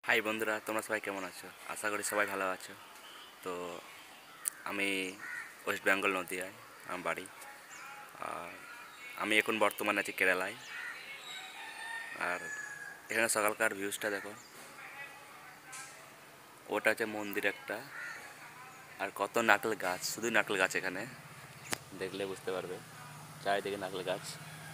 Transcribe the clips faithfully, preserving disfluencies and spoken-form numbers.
High বন্ধুরা, তোমরা সবাই কেমন আছো? আশা করি সবাই ভালো আছো। তো আমি ওয়েস্ট বেঙ্গল নদিয়ায় আমার বাড়ি। আর আমি এখন বর্তমানে আছি কেরালায়। আর এখানে সকালকার ভিউজটা দেখো, ওটা হচ্ছে মন্দির একটা। আর কত নারকেল গাছ, শুধু নারকেল গাছ এখানে, দেখলে বুঝতে পারবে চারিদিকে নারকেল গাছ।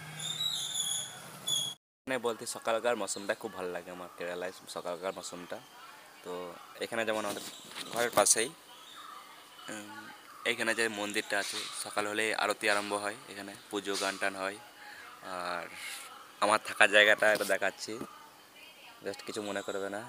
এখানে বলতে সকালকার মৌসুমটা খুব ভালো লাগে আমার, কেরালায় সকালকার মৌসুমটা। তো এখানে যেমন আমাদের ঘরের পাশেই উম, এইখানে যে মন্দিরটা আছে, সকাল হলে আরতি আরম্ভ হয়, এখানে পুজো গান টান হয়। আর আমার থাকার জায়গাটা একটু দেখাচ্ছি, জাস্ট কিছু মনে করবে না।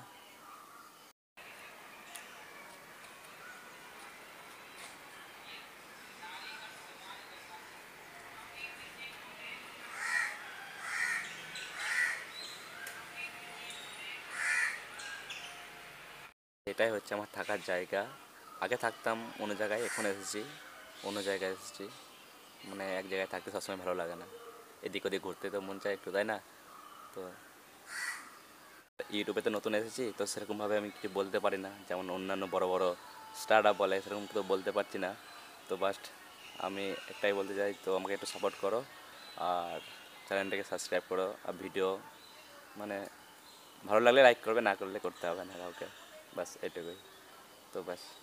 এটাই হচ্ছে আমার থাকার জায়গা। আগে থাকতাম অন্য জায়গায়, এখন এসেছি অন্য জায়গায় এসেছি। মানে এক জায়গায় থাকতে সবসময় ভালো লাগে না, এদিক ওদিক ঘুরতে তো মন চায় একটু, তাই না? তো ইউটিউবে তো নতুন এসেছি, তো সেরকমভাবে আমি কিছু বলতে পারি না, যেমন অন্যান্য বড় বড় স্টার্ট আপ বলে সেরকম তো বলতে পারছি না। তো বাস্ট আমি একটাই বলতে চাই, তো আমাকে একটু সাপোর্ট করো। আর চ্যানেলটাকে সাবস্ক্রাইব করো। আর ভিডিও মানে ভালো লাগলে লাইক করবে, না করলে করতে হবে না কাউকে। বাস এটুকুই। তো বাস।